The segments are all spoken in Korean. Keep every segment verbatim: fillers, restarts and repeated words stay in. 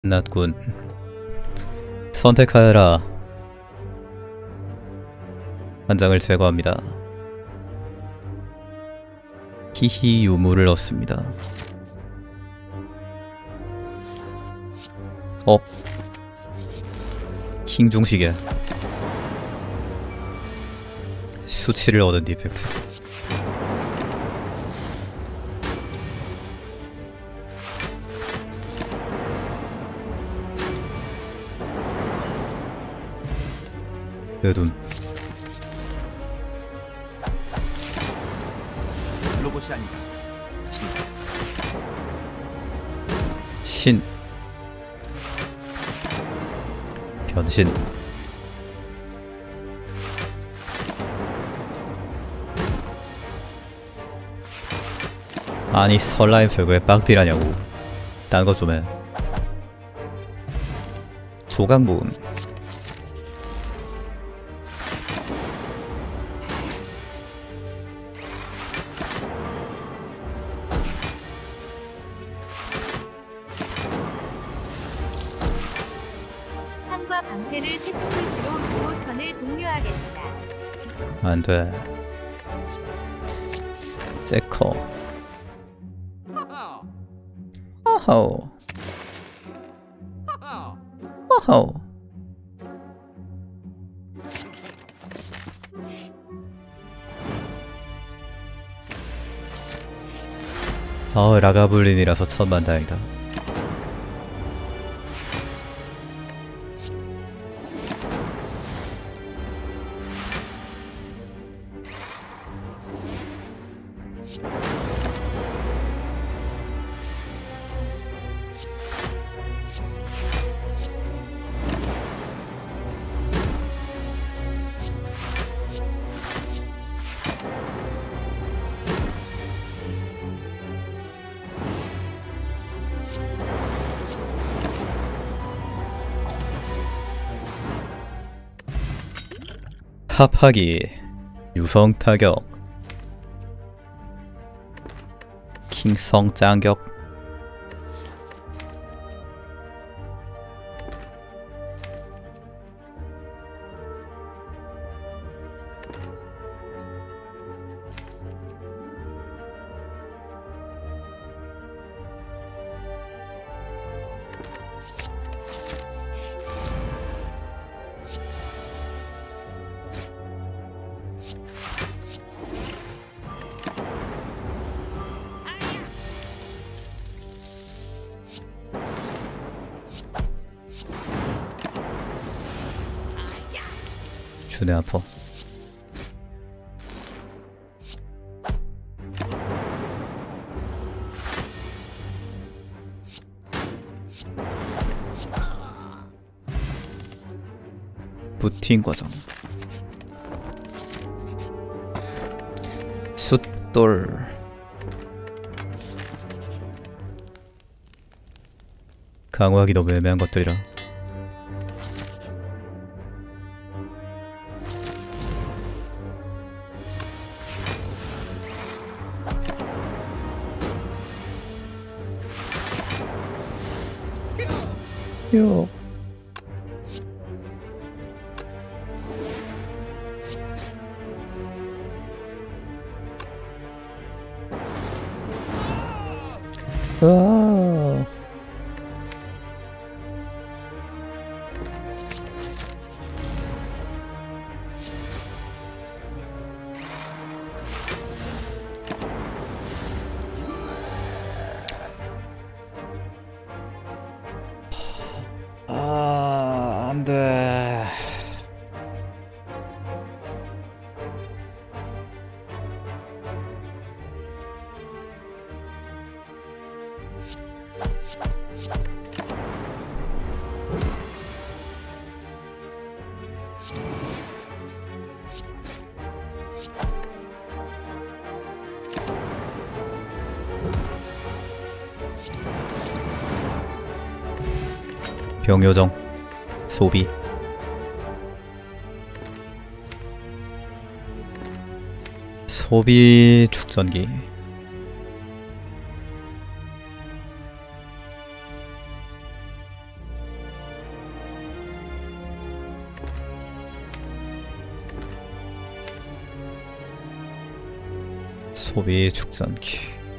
끝났군. 선택하여라. 한 장을 제거합니다. 히히 유물을 얻습니다. 어? 킹 중시계. 수치를 얻은 디펙트. 여둔. 로봇이 아니다. 신. 변신. 아니 설라임 별거에 빡딜하냐고. 딴 거 좀 해. 조각 모음. 상과 방패를 체크 표시로 두고 턴을 종료하겠다. 안돼. 째커. 어허. 어허. 어 라가블린이라서 천만다행이다. 합하기. 유성 타격. 킹성 짱격. 주네 아파. 부팅 과정. 숫돌. 강화하기 너무 애매한 것들이라. 요. 와. 아, 안 돼. 병요정. 소비. 소비 축전기. 소비 축전기.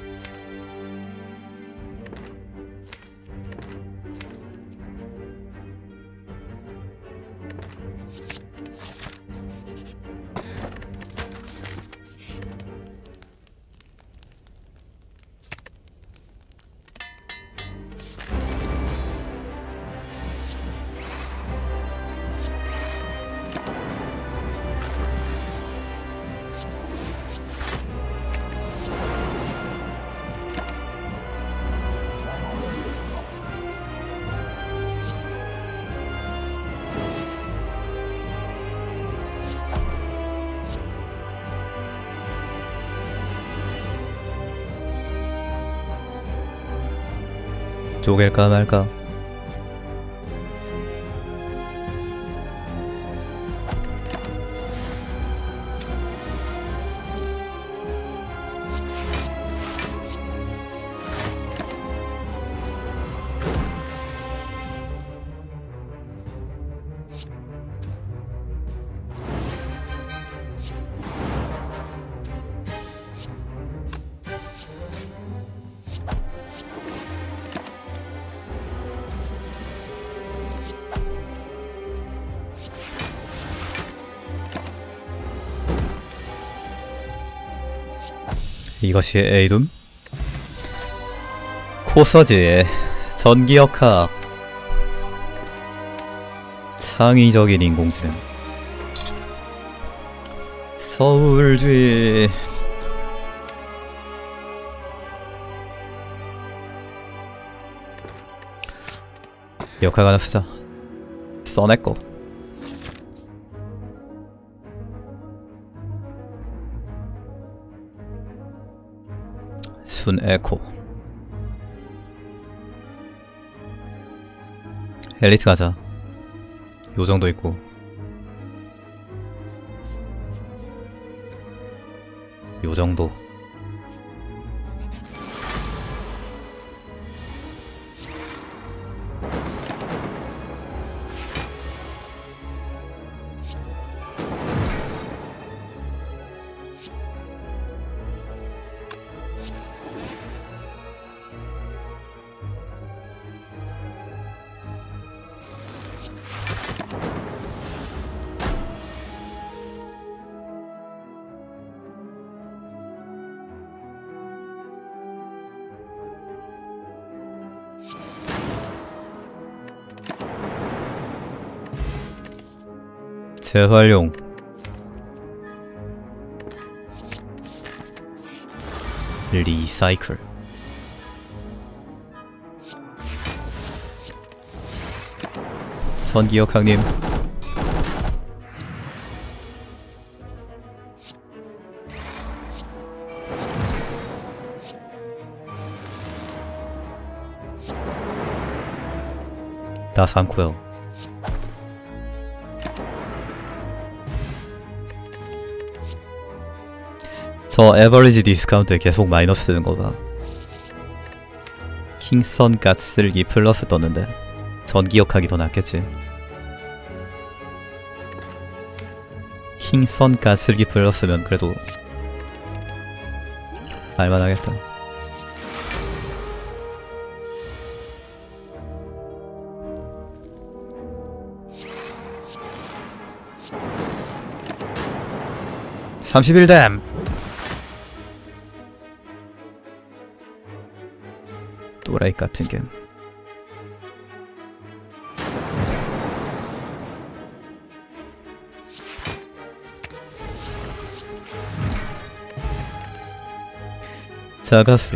쪼갤까 말까. 이것이 에이둠? 코서지의 전기역학. 창의적인 인공지능. 서울주의. 역학 하나 쓰자. 써내꺼. 순 에코. 엘리트 가자. 요정도 있고. 요정도. 재활용. 리사이클. 전기역학님. 나 삼고요. 저 에버리지 디스카운트에 계속 마이너스 뜨는 거 봐. 킹선 가스르기 플러스 떴는데 전기역학이 더 낫겠지. 킹선 가스르기 플러스면 그래도 알만하겠다. 삼십일 댐! 또라이 같은 게. 자가스.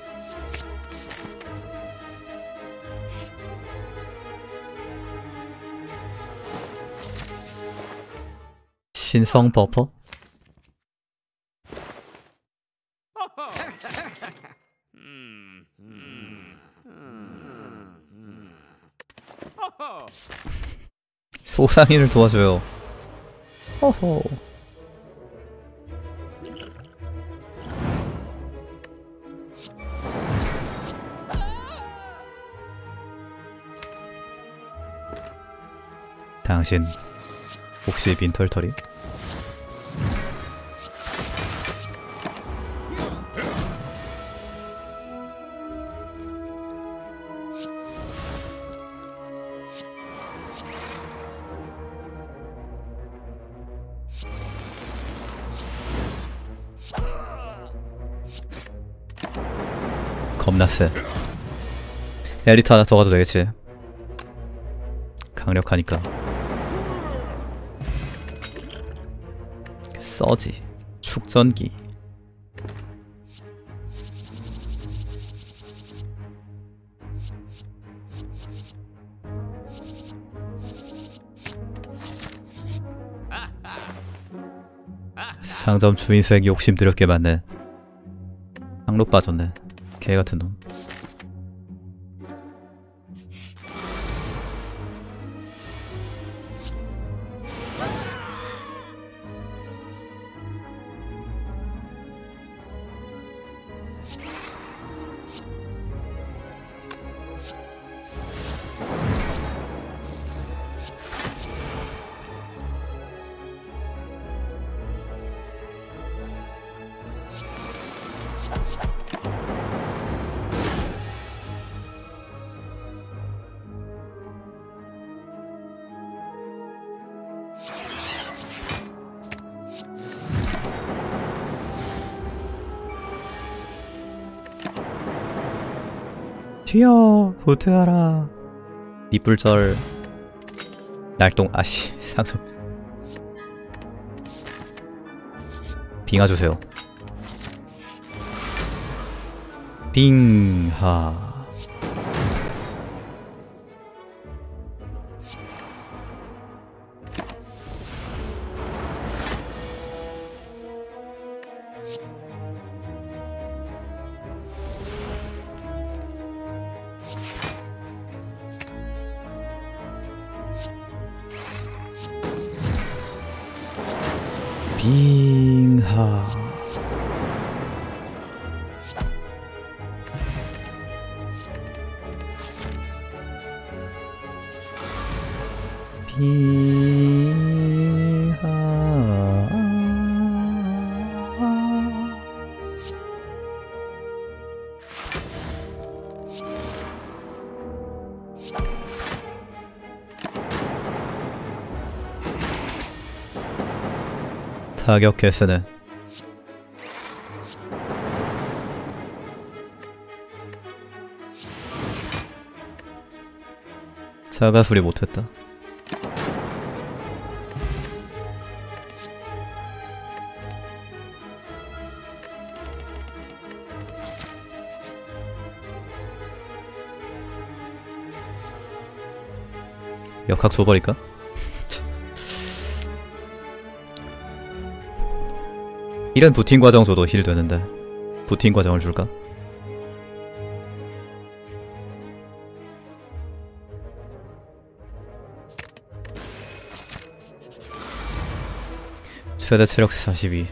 신성 버퍼? 소상인을 도와줘요. 호호. 당신 혹시 빈털터리? 겁나 세. 엘리트 하나 더 가도 되겠지. 강력하니까. 써지. 축전기. 상점 주인 수액이 욕심 드럽게 많네. 항로 빠졌네. 개같은 놈. 튀어! 후퇴하라. 이뿔절 날동. 아씨 상점. 빙하 주세요. 빙하. 빙하. 빙하. 타격 개쓰네. 자가수리 못했다. 역학 줘버릴까? 이런 부팅 과정 줘도 힐 되는데 부팅 과정을 줄까? 최대 체력 사십이.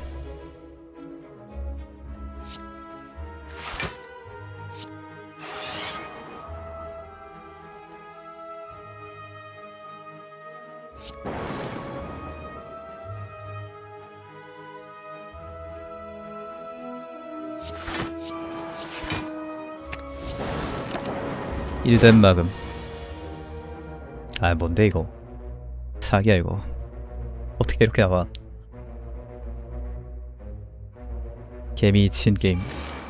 일덴 막음. 아 뭔데 이거. 사기야 이거. 어떻게 이렇게 나와. 개미 친 게임.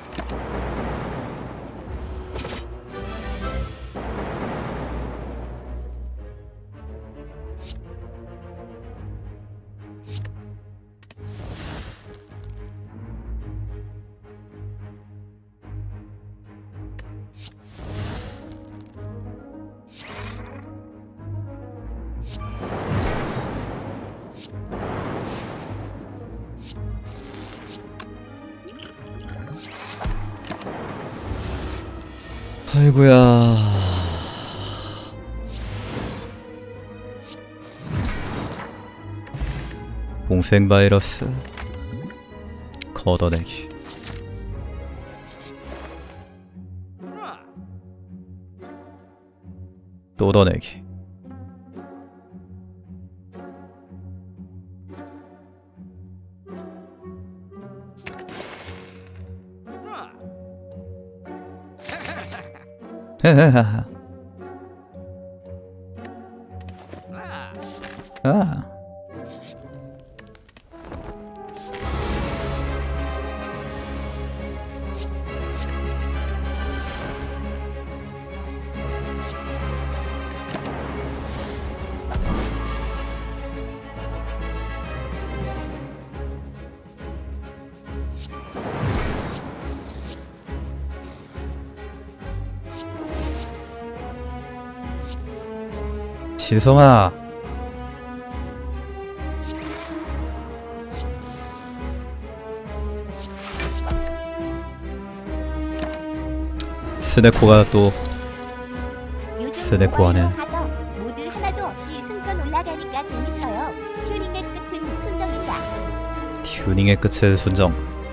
아이고야. 공생 바이러스 걷어내기. 또 걷어내기. 헤헤하하. 아. 신성아. 스네코가 또 스네코 하네. 사서 모드 하나도 없이 승전 올라가니까 재밌어요. 튜닝의 끝은 순정이다. 튜닝의 끝은 순정.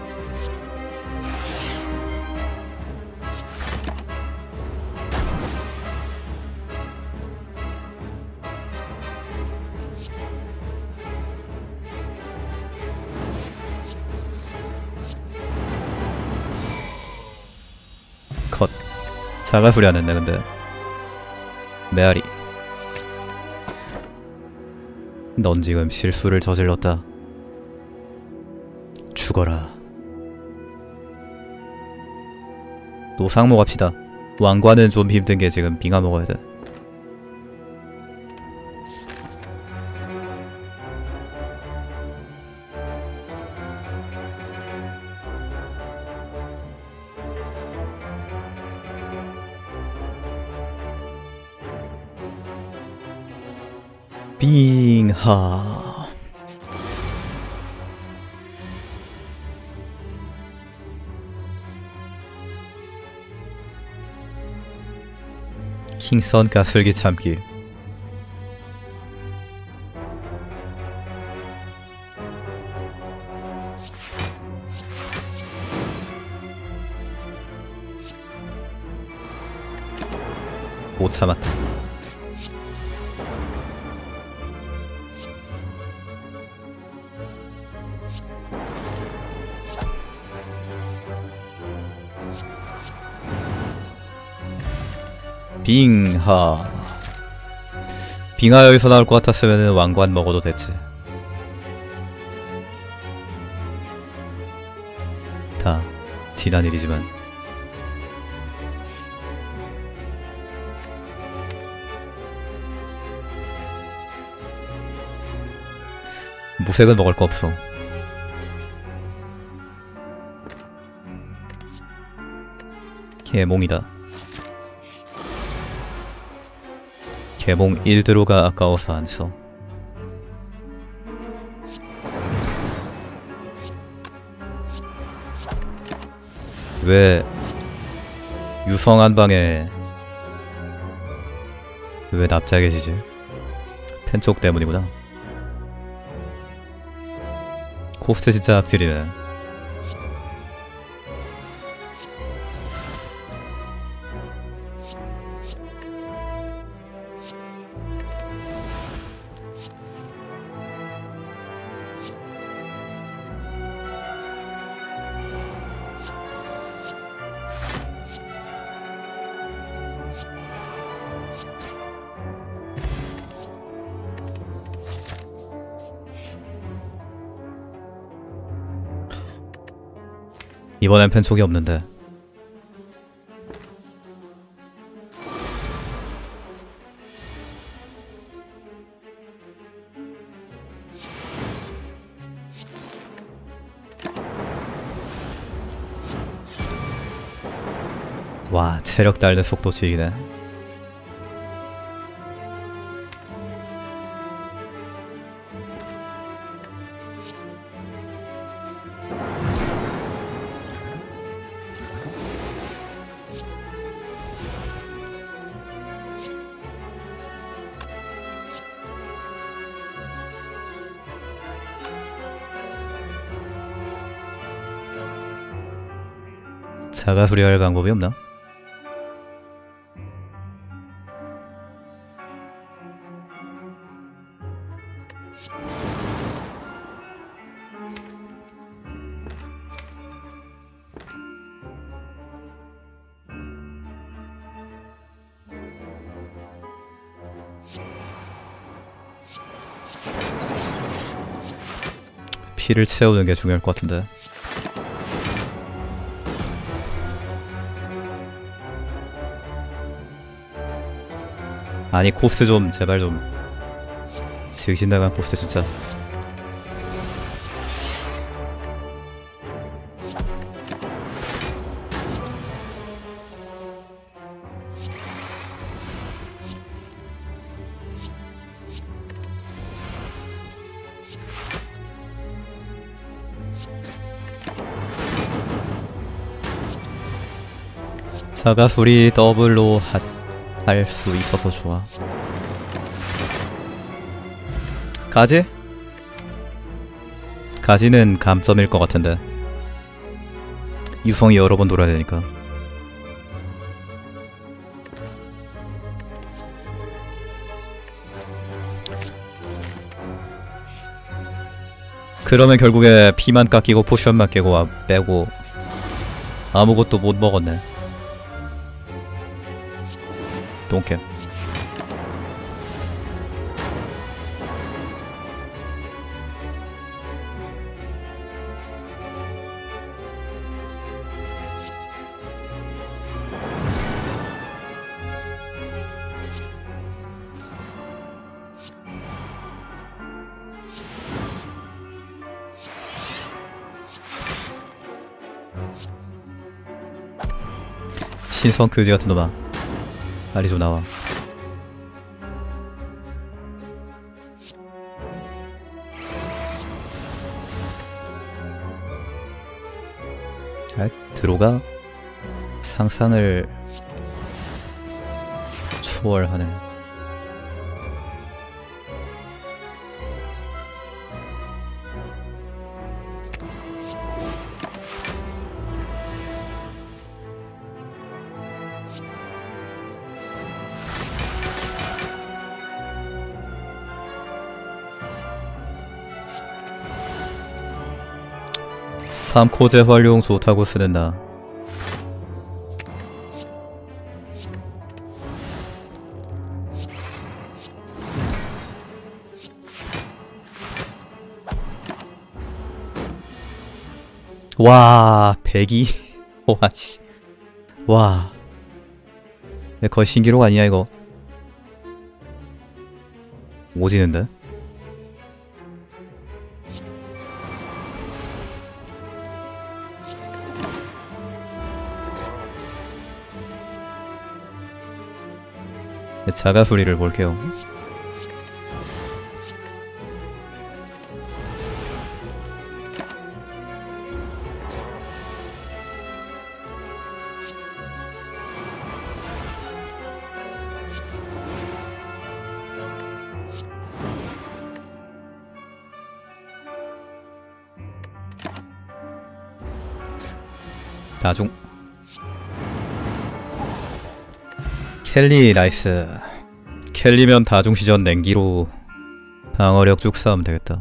컷. 자가수리 안 했네 근데. 메아리. 넌 지금 실수를 저질렀다. 죽어라. 또 상모 갑시다. 왕관은 좀 힘든게 지금 빙하 먹어야 돼. 빙하. 킹선 가슬기 참기. 못 참았다. 빙하. 빙하 여기서 나올 것 같았으면 왕관 먹어도 됐지. 다 지난 일이지만. 무색은 먹을 거 없어. 개몽이다. 개몽 일 드로가 아까워서 안 써. 왜 유성 한 방에 왜 납작해지지? 펜촉 때문이구나. 코스트 진짜 악질이네. 이번엔 펜촉이 없는데. 와, 체력 달는 속도 지기네. 자가 수리할 방법이 없나? 피를 채우는 게 중요할 것 같은데. 아니 코스 좀 제발 좀. 즉신 나간 코스 진짜. 자가수리 더블로 할 수 있어서 좋아. 가지? 가지는 감점일 것 같은데. 유성이 여러 번 돌아야 되니까. 그러면 결국에 피만 깎이고 포션만 깨고 아, 빼고 아무것도 못 먹었네. 똥캡. 신성 그지 같은 놈아. 빨리 좀 나와. 아, 들어가? 상상을 초월하네. 삼 코 재활용 좋다고 쓰는 나. 와, 백이. 와, 씨. 와. 거의 신기록 아니야, 이거? 오지는데? 자가수리를 볼게요. 나중. 켈리 나이스. 켈리면 다중시전 냉기로 방어력 쭉 쌓으면 되겠다.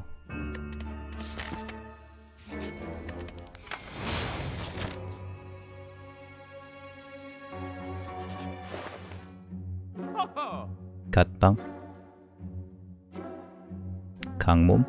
갓빵 강몸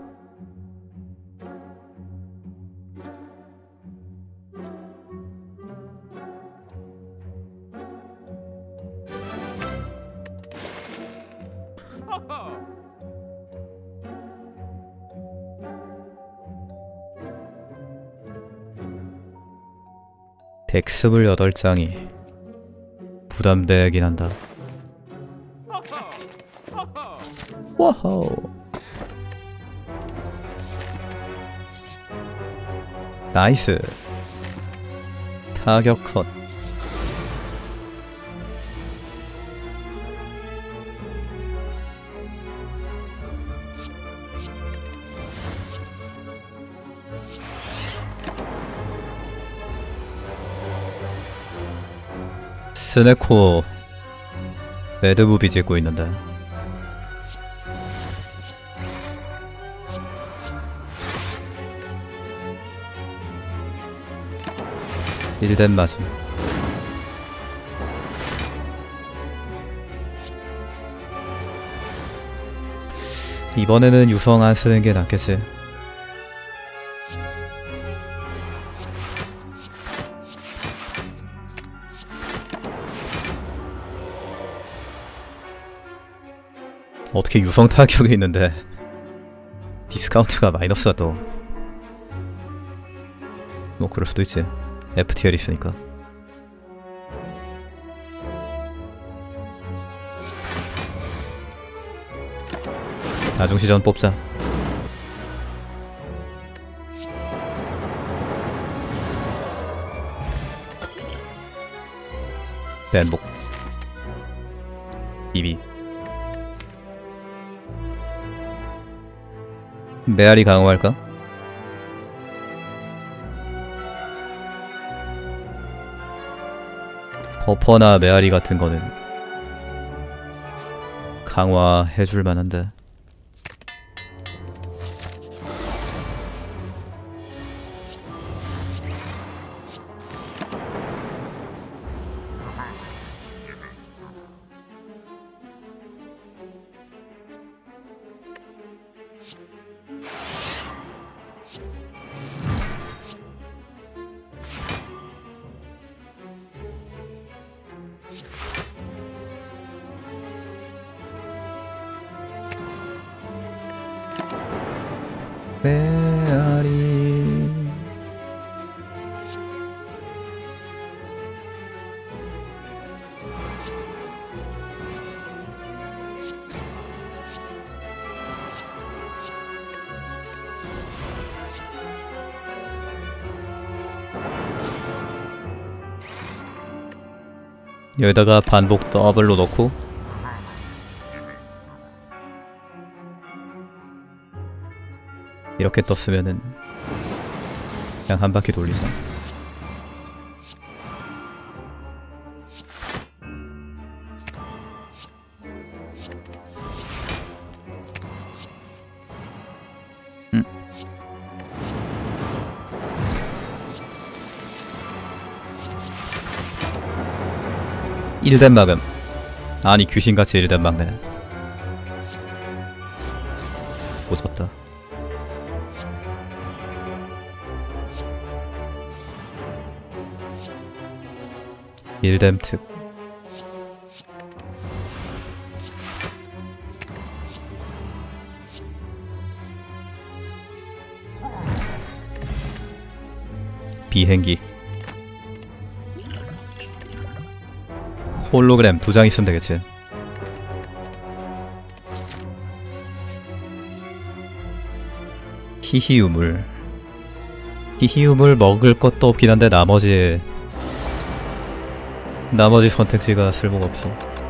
덱 스물여덟 장이 부담되긴 한다. 와우. 나이스. 타격 컷. 스네코 매드무비 찍고 있는데 일덴 맞음. 이번에는 유성 안 쓰는 게 낫겠지. 어떻게 유성 타격이 있는데 디스카운트가 마이너스가 또. 뭐 그럴 수도 있지. 에프티엘 있으니까. 나중시전 뽑자. 벤복 이비 메아리 강화할까? 버퍼나 메아리 같은 거는 강화해줄 만한데. 메아리 여기다가 반복 더블로 넣고 이렇게 떴으면은 그냥 한 바퀴 돌리자. 음. 일덴 막음. 아니 귀신같이 일덴 막네. 오졌다. 일뎀 특. 비행기. 홀로그램 두 장 있으면 되겠지. 히히우물. 히히우물 먹을 것도 없긴 한데 나머지 나머지 선택지가 쓸모가 없어.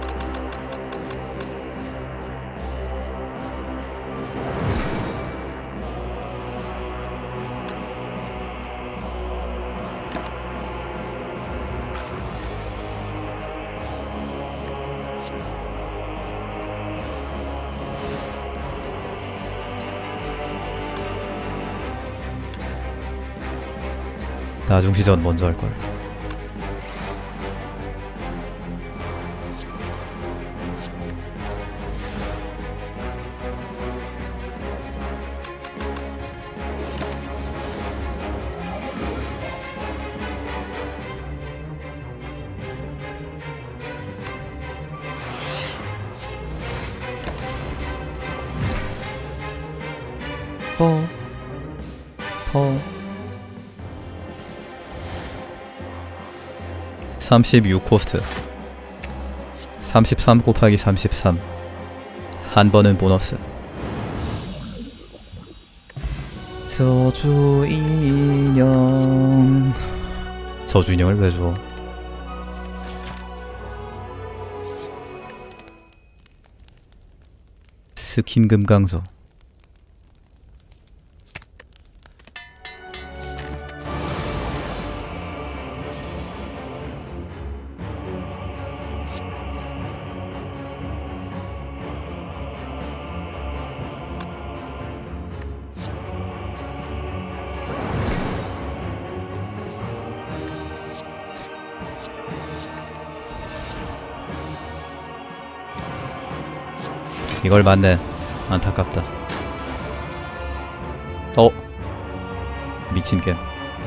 나중시전 먼저 할걸. 퍼, 퍼. 삼십육 코스트. 삼십삼 곱하기 삼십삼. 한 번은 보너스. 저주 인형. 저주 인형을 왜 줘? 스킨 금강조. 이걸 맞네. 안타깝다. 어? 미친 겜.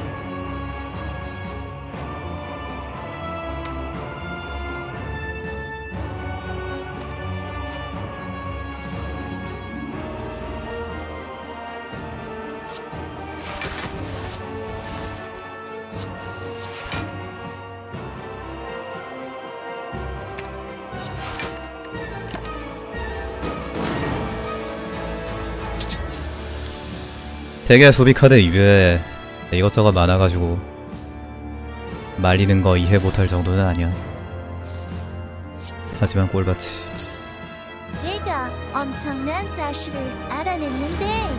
되게 수비 카드 이외에 이것저것 많아가지고 말리는 거 이해 못할 정도는 아니야. 하지만 꼴같이. 제가 엄청난 사실을 알아냈는데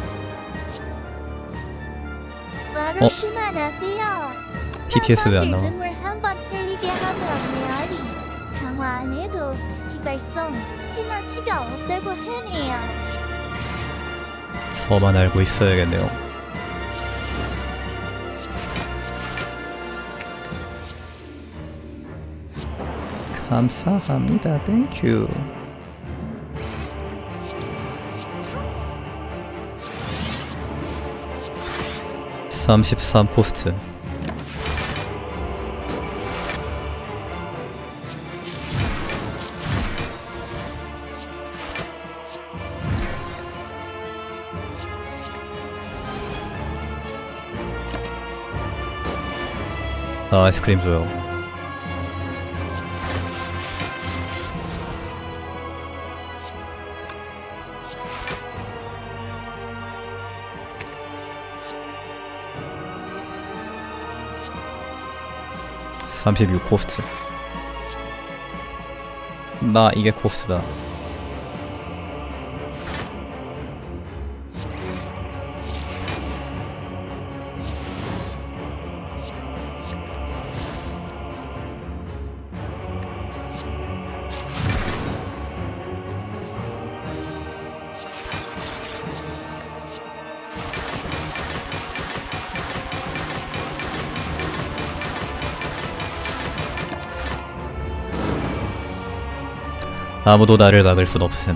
바로 어? 심한하세요. 티티에스 왜 안 나와? 눈물 한번 흘리게 하면 메아리 강화 안 해도 기발성 페널티가 없다고 하네요. 저만 알고 있어야겠네요. 감사합니다. 땡큐. 삼십삼 코스트. 아, 아이스크림 줘요. 삼십육 코스트. 나 이게 코스트다. 아무도 나를 막을 순 없음.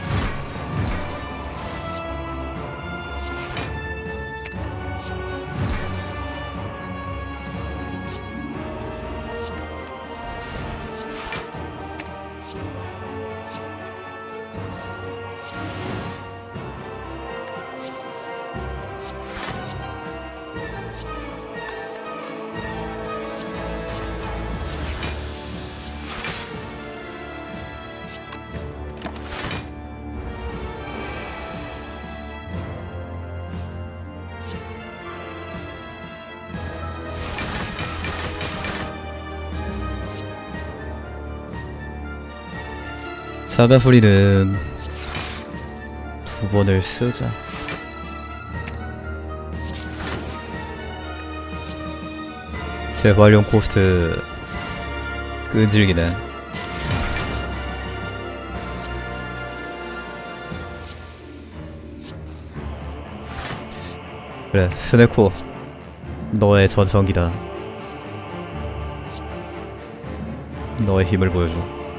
사가수리는 두 번을 쓰자. 재활용 코스트 끈질기네. 그래, 스네코 너의 전성기다. 너의 힘을 보여줘.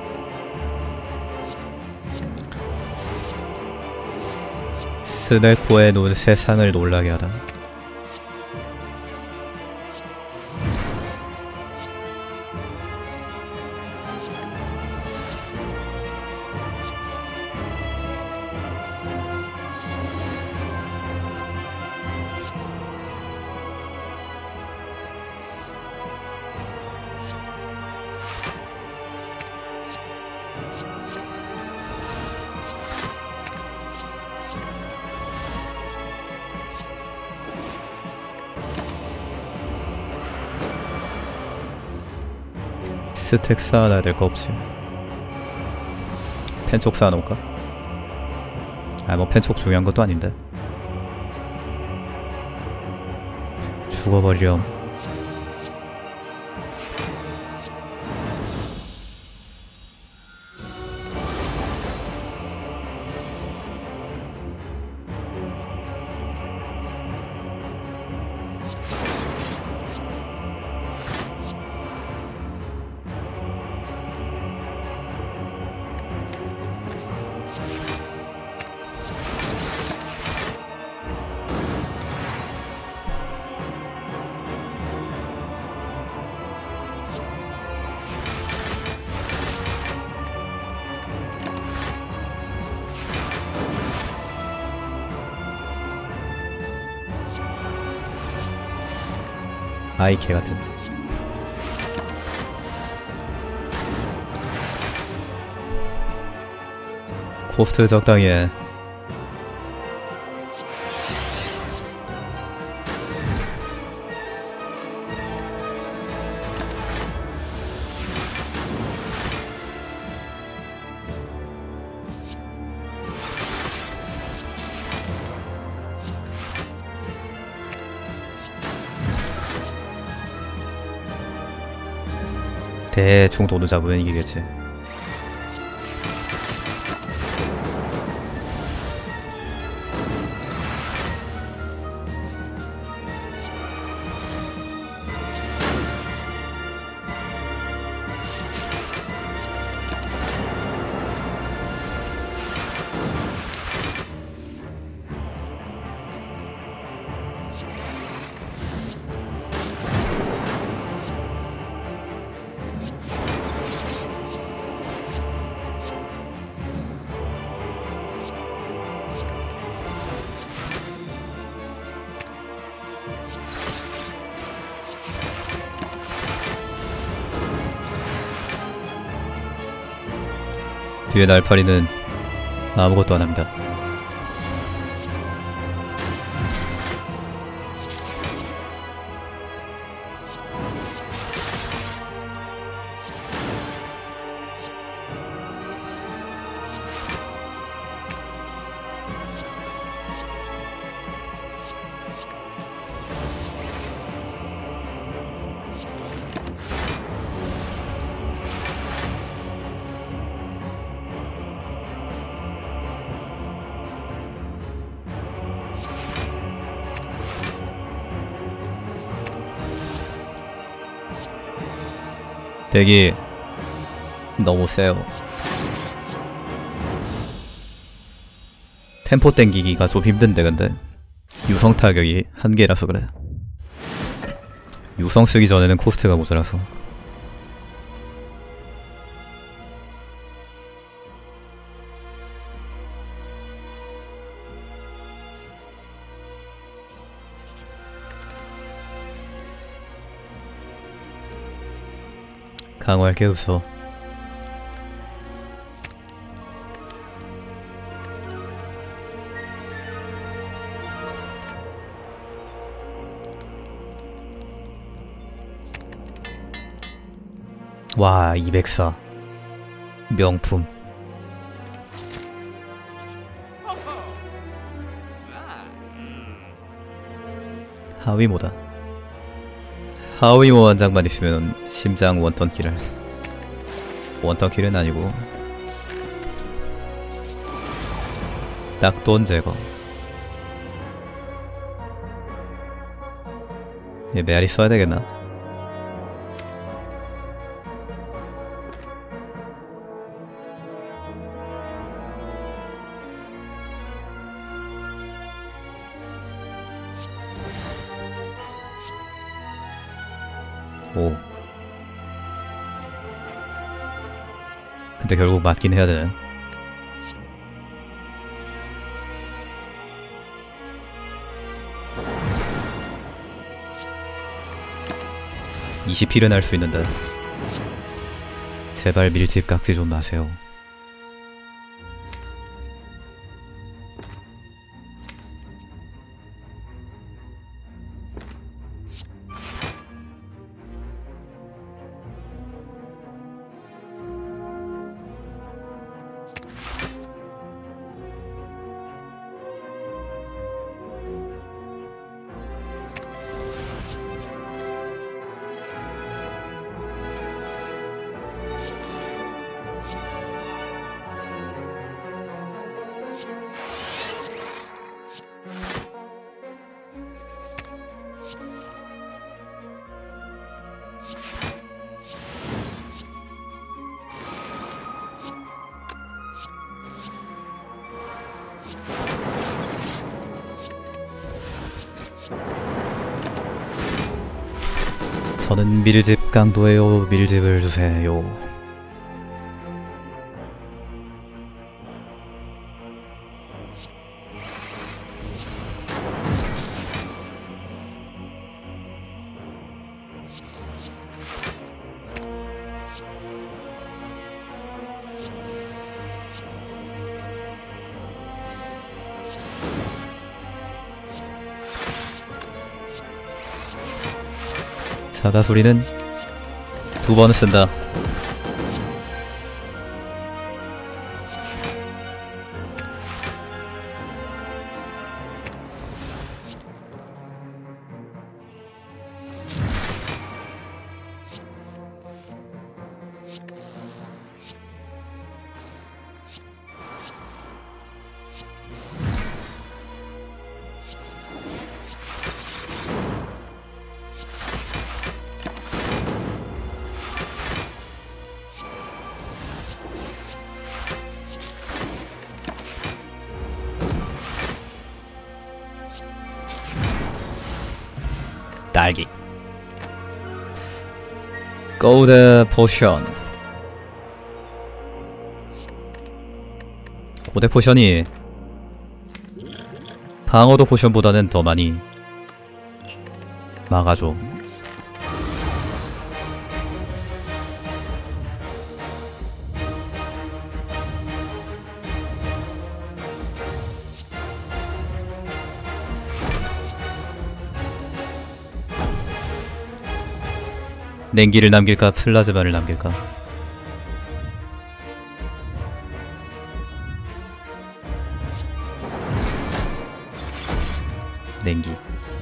스네코의 눈 세상을 놀라게 하다. 스택 쌓아놔야 될 거 없지. 펜촉 쌓아놓을까? 아, 뭐 펜촉 중요한 것도 아닌데. 죽어버렴. 아이 개같은. 코스트 적당히 해. 대충 도도 잡으면 이기겠지. 뒤에 날파리는 아무것도 안합니다. 대기 너무 세요. 템포 땡기기가 좀 힘든데 근데 유성 타격이 한 개라서 그래. 유성 쓰기 전에는 코스트가 모자라서. 강화할 게 없어. 와, 이백사 명품. 하위모다. 하위모 원장만 있으면 심장 원턴킬을. 원턴킬은 아니고 딱돈 제거. 얘 메아리 써야 되겠나? 오. 근데 결국 맞긴 해야 되네. 이십 킬은 할 수 있는데. 제발 밀집 깍지 좀 마세요. 저는 밀집 강도예요. 밀집을 주세요. 자가수리는 두 번을 쓴다. 딸기 골드 포션. 고대 포션이 방어도 포션보다는 더 많이 막아줘. 냉기를 남길까 플라즈마를 남길까? 냉기.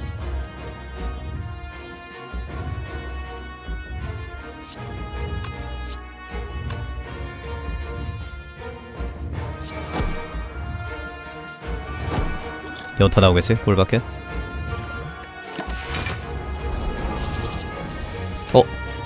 연타 나오겠지? 골밖에? 어?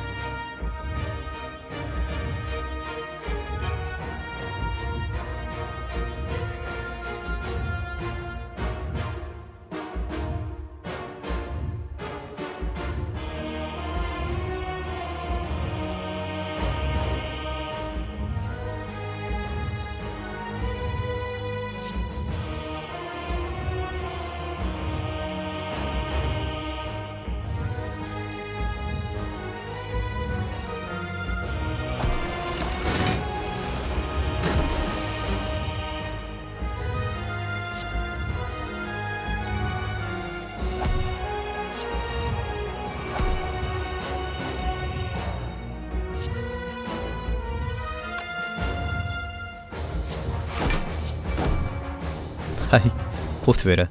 하이, 코스트 왜이래?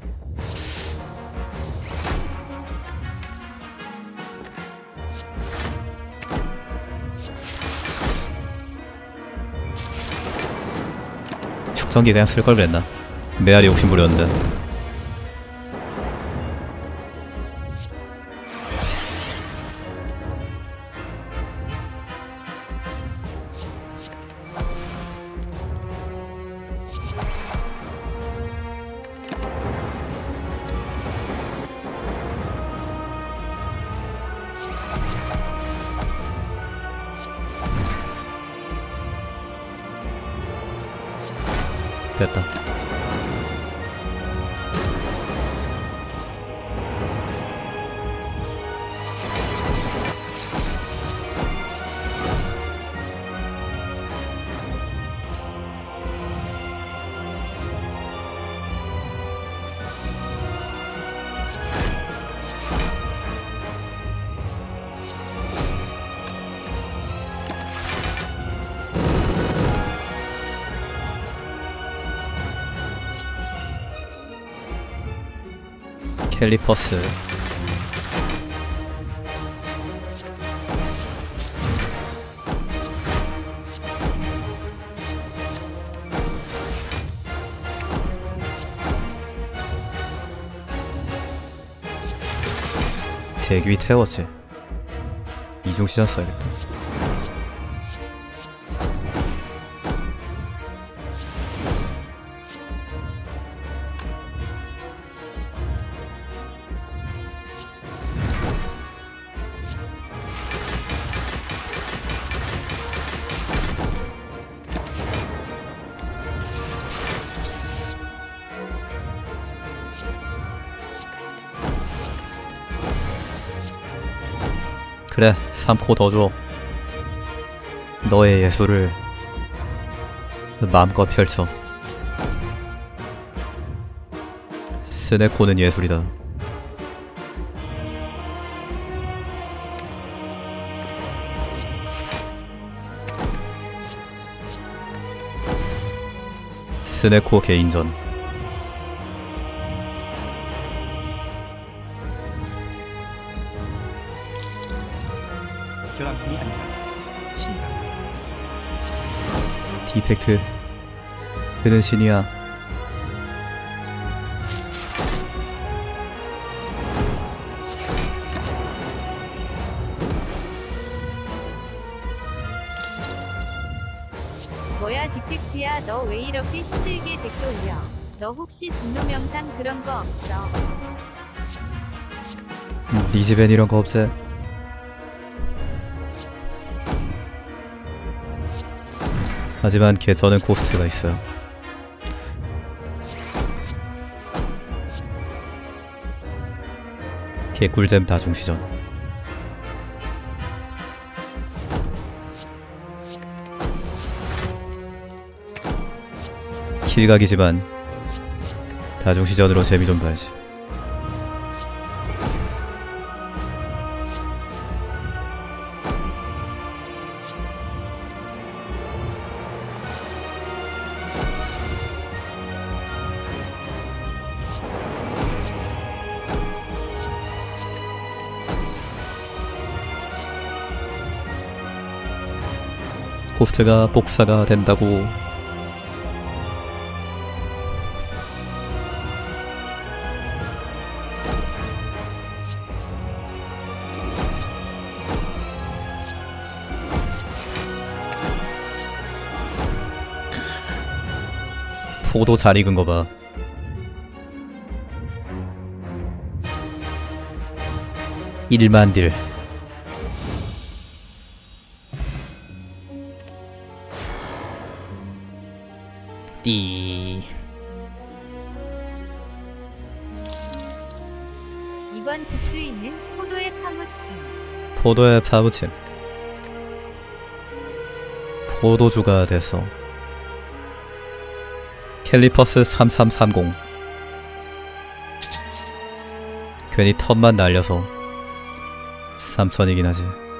축전기 그냥 쓸걸 그랬나? 메아리 욕심 부렸는데. 됐다. 캘리퍼스. 제귀 태웠지. 이중 시전 써야겠다. 그래, 삼 코 더 줘. 너의 예술을 마음껏 펼쳐. 스네코는 예술이다. 스네코 개인전. 교환품이 아니라 신가. 디펙트. 그는 신이야. 뭐야 디펙트야 너 왜 이렇게 힘들게 덱 돌려. 너 혹시 진로 명상 그런 거 없어? 니 집엔 이런 거 없지? 하지만 걔 저는 고스트가 있어요. 걔 꿀잼 다중시전. 킬각이지만 다중시전으로 재미 좀 봐야지. 고스트가 복사가 된다고. 포도 잘 익은 거 봐. 일만 딜. 띠. 이번 집주인은 포도에 파묻힌. 포도에 파묻힌. 포도주가 돼서 캘리퍼스 삼삼삼공. 괜히 턴만 날려서 삼천이긴 하지.